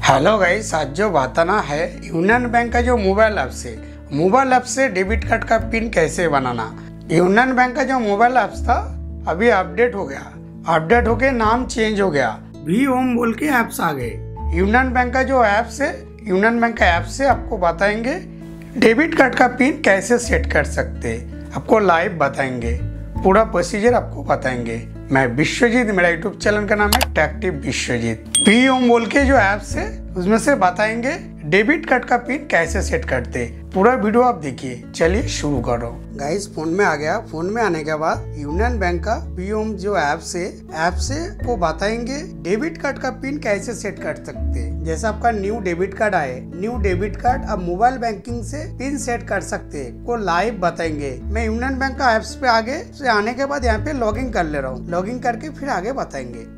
Hello guys, आज जो बताना है यूनियन बैंक का जो मोबाइल ऐप से डेबिट कार्ड का पिन कैसे बनाना। यूनियन बैंक का जो मोबाइल ऐप्स था अभी अपडेट हो गया, अपडेट होके नाम चेंज हो गया, वी होम बोल के ऐप्स आ गए। यूनियन बैंक का जो ऐप्स है, यूनियन बैंक का ऐप से आपको बताएंगे डेबिट कार्ड का पिन कैसे सेट कर सकते, आपको लाइव बताएंगे, पूरा प्रोसीजर आपको बताएंगे। मैं विश्वजीत, मेरा यूट्यूब चैनल का नाम है टेक्टिव विश्वजीत। वी होम बोल के जो ऐप्स है उसमें से बताएंगे डेबिट कार्ड का पिन कैसे सेट करते। पूरा वीडियो आप देखिए। चलिए शुरू करो। गाइस फोन में आ गया। फोन में आने के बाद यूनियन बैंक का वी होम जो ऐप से को बताएंगे डेबिट कार्ड का पिन कैसे सेट कर सकते। जैसे आपका न्यू डेबिट कार्ड आए, न्यू डेबिट कार्ड अब मोबाइल बैंकिंग से पिन सेट कर सकते को लाइव बताएंगे। मैं यूनियन बैंक का ऐप्स पे आने के बाद यहाँ पे लॉगिन कर ले रहा हूँ। लॉगिन करके फिर आगे बताएंगे।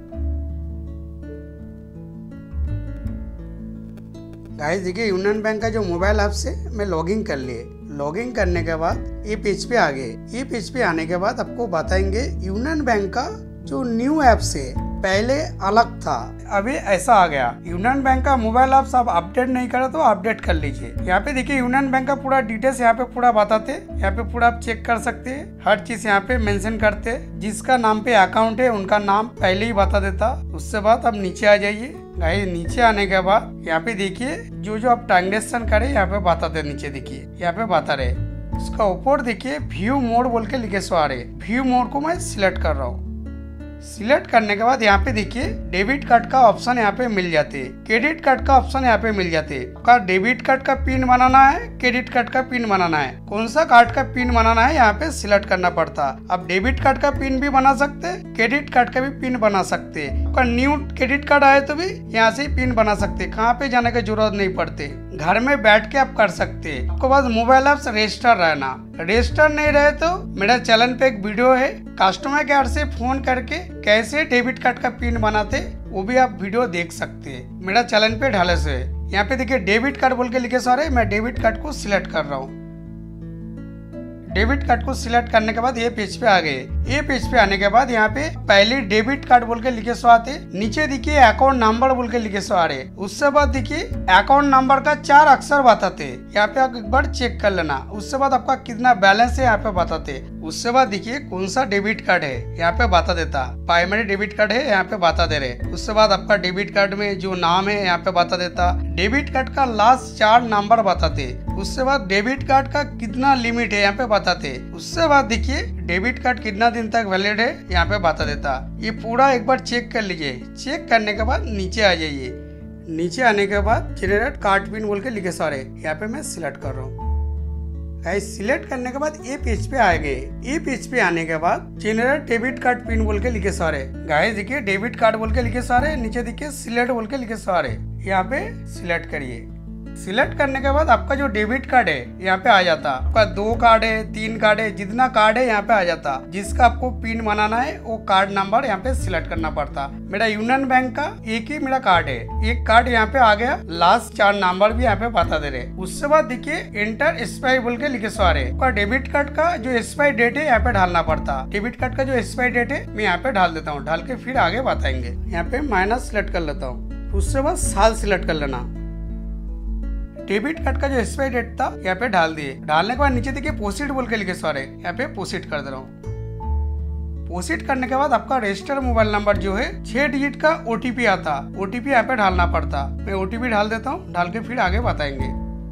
गाइस देखिए, यूनियन बैंक का जो मोबाइल ऐप से मैं लॉगिन कर लिए। लॉगिन करने के बाद ये पेज पे आ गए। ये पेज पे आने के बाद आपको बताएंगे यूनियन बैंक का जो न्यू ऐप से पहले अलग था, अभी ऐसा आ गया। यूनियन बैंक का मोबाइल ऐप आप अपडेट नहीं करा तो अपडेट कर लीजिए। यहाँ पे देखिए यूनियन बैंक का पूरा डिटेल्स यहाँ पे पूरा बताते, यहाँ पे पूरा आप चेक कर सकते हैं। हर चीज यहाँ पे मेंशन करते, जिसका नाम पे अकाउंट है उनका नाम पहले ही बता देता। उसके बाद आप नीचे आ जाइए। गाइस नीचे आने के बाद यहाँ पे देखिए जो आप ट्रांजेक्शन करे यहाँ पे बताते। नीचे देखिए यहाँ पे बता रहे। उसका ऊपर देखिए व्यू मोड बोल के लिखे सो आ रहे। व्यू मोड को मैं सिलेक्ट कर रहा हूँ। सिलेक्ट करने के बाद यहाँ पे देखिए डेबिट कार्ड का ऑप्शन यहाँ पे मिल जाते, क्रेडिट कार्ड का ऑप्शन यहाँ पे मिल जाते। का डेबिट कार्ड का पिन बनाना है, क्रेडिट कार्ड का पिन बनाना है, कौन सा कार्ड का पिन बनाना है यहाँ पे सिलेक्ट करना पड़ता। अब डेबिट कार्ड का पिन भी बना सकते, क्रेडिट कार्ड का भी पिन बना सकते। आपका न्यू क्रेडिट कार्ड आए तो भी यहाँ से पिन बना सकते, कहाँ पे जाने की जरूरत नहीं पड़ती, घर में बैठ के आप कर सकते। आपको बस मोबाइल ऐप रजिस्टर रहना। रजिस्टर नहीं रहे तो मेरा चैनल पे एक वीडियो है, कस्टमर केयर से फोन करके कैसे डेबिट कार्ड का पिन बनाते, वो भी आप वीडियो देख सकते हैं। मेरा चैनल पे ढाले से यहाँ पे देखिए डेबिट कार्ड बोल के लिखे सारे। मैं डेबिट कार्ड को सिलेक्ट कर रहा हूँ। डेबिट कार्ड को सिलेक्ट करने के बाद ये पेज पे आ गए। ये पेज पे आने के बाद यहाँ पे पहले डेबिट कार्ड बोल के लिखे सो आते, नीचे देखिए अकाउंट नंबर बोल के लिखे सो आ रहे। उससे बाद देखिए अकाउंट नंबर का 4 अक्षर बताते, यहाँ पे आप एक बार चेक कर लेना। उससे बाद आपका कितना बैलेंस है यहाँ पे बताते। उससे बाद देखिए कौन सा डेबिट कार्ड है यहाँ पे बता देता। प्राइमरी डेबिट कार्ड है यहाँ पे बता दे रहे। उससे बाद आपका डेबिट कार्ड में जो नाम है यहाँ पे बता देता। डेबिट कार्ड का लास्ट 4 नंबर बताते। उससे बाद डेबिट कार्ड का कितना लिमिट है यहाँ पे बताते। उससे बाद देखिए डेबिट कार्ड कितना दिन तक वैलिड है यहाँ पे बता देता। ये पूरा एक बार चेक कर लीजिए। चेक करने के बाद नीचे आ जाइए। नीचे आने के बाद जनरेट कार्ड पिन बोल के लिखे सारे, यहाँ पे मैं सिलेक्ट कर रहा हूँ। सिलेक्ट करने के बाद ये पेज पे आ गए। ये पेज पे आने के बाद जनरेट डेबिट कार्ड पिन बोल के लिखे सारे। गाइस देखिए डेबिट कार्ड बोल के लिखे सारे, नीचे देखिए सिलेक्ट बोल के लिखे सारे, यहाँ पे सिलेक्ट करिए। सिलेक्ट करने के बाद आपका जो डेबिट कार्ड है यहाँ पे आ जाता। आपका 2 कार्ड है, 3 कार्ड है, जितना कार्ड है यहाँ पे आ जाता। जिसका आपको पिन बनाना है वो कार्ड नंबर यहाँ पे सिलेक्ट करना पड़ता। मेरा यूनियन बैंक का एक ही मेरा कार्ड है, एक कार्ड यहाँ पे आ गया। लास्ट 4 नंबर भी यहाँ पे बता दे रहे। उसके बाद देखिए एंटर एक्सपायरी बोल के लिखे सो आ रहे। आपका डेबिट कार्ड का जो एक्सपायरी डेट है यहाँ पे ढालना पड़ता। डेबिट कार्ड का जो एक्सपायरी डेट है मैं यहाँ पे ढाल देता हूँ। ढाल के फिर आगे बताएंगे। यहाँ पे माइनस सिलेक्ट कर लेता हूँ। उससे बाद साल सिलेक्ट कर लेना। डेबिट कार्ड का जो एक्सपायरी डेट था यहाँ पे ढाल दिए। डालने के बाद नीचे देखिए प्रोसीड बोल के लिखे सारे, यहाँ पे प्रोसीड कर दे रहा हूँ। प्रोसीड करने के बाद आपका रजिस्टर मोबाइल नंबर जो है 6 डिजिट का ओटीपी आता। ओटीपी यहाँ पे ढालना पड़ता। मैं ओटीपी ढाल देता हूँ। ढाल के फिर आगे बताएंगे।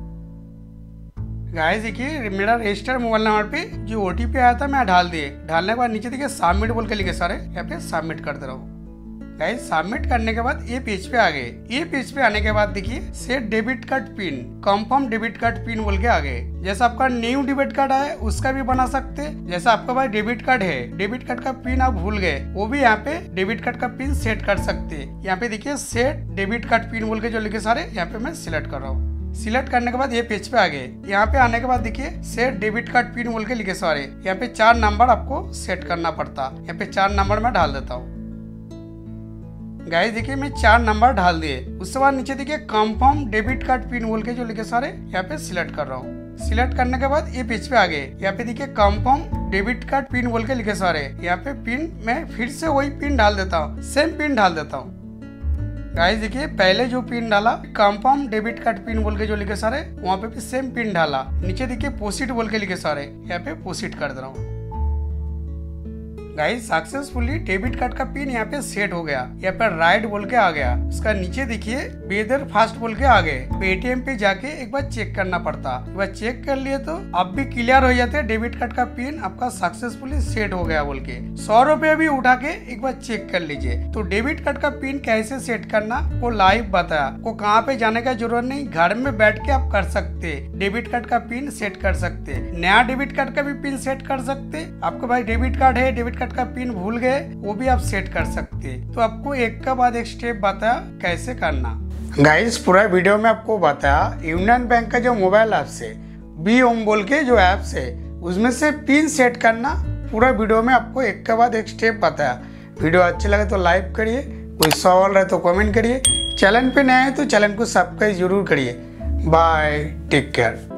गाइस देखिए मेरा रजिस्टर मोबाइल नंबर पे जो ओटीपी आया था मैं ढाल दिए। डालने के बाद नीचे देखिए सबमिट बोल के लिखे सारे, यहाँ पे सबमिट कर दे रहा हूँ। गाइस सबमिट करने के बाद ये पेज पे आ गए। ये पेज पे आने के बाद देखिए set debit card pin, confirm debit card pin बोल के आ गए। जैसा आपका न्यू डेबिट कार्ड है उसका भी बना सकते। जैसा आपका भाई डेबिट कार्ड है, डेबिट कार्ड का पिन आप भूल गए, वो भी यहाँ पे डेबिट कार्ड का पिन सेट कर सकते। यहाँ पे देखिए सेट डेबिट कार्ड पिन बोल के जो लिखे सारे, यहाँ पे मैं सिलेक्ट कर रहा हूँ। सिलेक्ट करने के बाद ये पेज पे आ गए। यहाँ पे आने के बाद देखिए सेट डेबिट कार्ड पिन बोल के लिखे सारे, यहाँ पे 4 नंबर आपको सेट करना पड़ता। यहाँ पे 4 नंबर मैं डाल देता हूँ। गाइस देखिए मैं 4 नंबर ढाल दिए। उसके बाद नीचे देखिए कंफर्म डेबिट कार्ड पिन बोल के जो लिखे सारे, यहाँ पे सिलेक्ट कर रहा हूँ। सिलेक्ट करने के बाद ये पेज पे आ गए। यहाँ पे देखिए कंफर्म डेबिट कार्ड पिन बोल के लिखे सारे, यहाँ पे पिन मैं फिर से वही पिन डाल देता हूँ, सेम पिन डाल देता हूँ। गाइस देखिए पहले जो पिन डाला कंफर्म डेबिट कार्ड पिन बोल के जो लिखे सारे, वहाँ पे भी सेम पिन डाला। नीचे देखिए प्रोसीड बोल के लिखे सारे, यहाँ पे प्रोसीड कर दे रहा हूँ। गाइस सक्सेसफुली डेबिट कार्ड का पिन यहाँ पे सेट हो गया। यहाँ पे राइट बोल के आ गया। इसका नीचे देखिए वेदर फास्ट बोल के आ गए। पेटीएम पे जाके एक बार चेक करना पड़ता, एक बार चेक कर लिए तो अब भी क्लियर हो जाते डेबिट कार्ड का पिन आपका सक्सेसफुली सेट हो गया बोल के। 100 रुपए भी उठा के एक बार चेक कर लीजिए। तो डेबिट कार्ड का पिन कैसे सेट करना वो लाइव बताया। को कहाँ पे जाने का जरूरत नहीं, घर में बैठ के आप कर सकते। डेबिट कार्ड का पिन सेट कर सकते, नया डेबिट कार्ड का भी पिन सेट कर सकते। आपके पास डेबिट कार्ड है, डेबिट कार्ड का पिन भूल गए, वो भी आप सेट कर सकते। तो आपको एक का बाद एक स्टेप बताया कैसे करना। गाइस पूरा वीडियो में आपको बताया यूनियन बैंक का जो मोबाइल ऐप से बी होम बोल के जो ऐप्स है उसमें से पिन सेट करना, पूरा वीडियो में आपको एक के बाद एक स्टेप बताया। वीडियो अच्छे लगे तो लाइक करिए, कोई सवाल रहे तो कमेंट करिए, चैनल पे नए हैं तो चैनल को सब्सक्राइब जरूर करिए। Bye, take care.